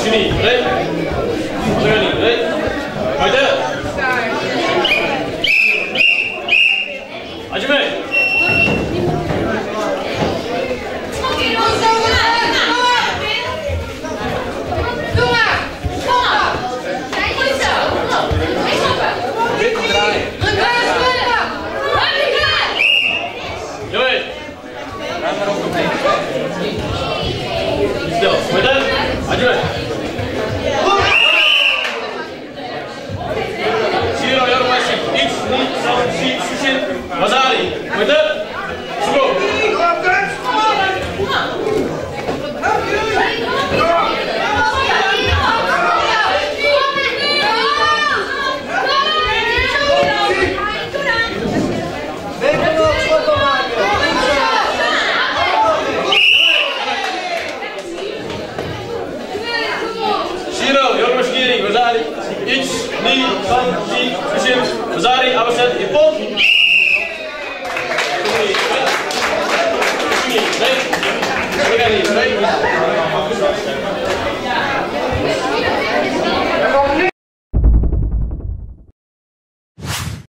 juni, ready? Journey, ready? Right there. Ajime. Stil, met hem, adje. Zero, jouw meisje, iets, niet, zo, ziet, zin, Mazari, met hem, zo. Iets, niet, van, zie, verzin, Mazari, Abazet, Japon.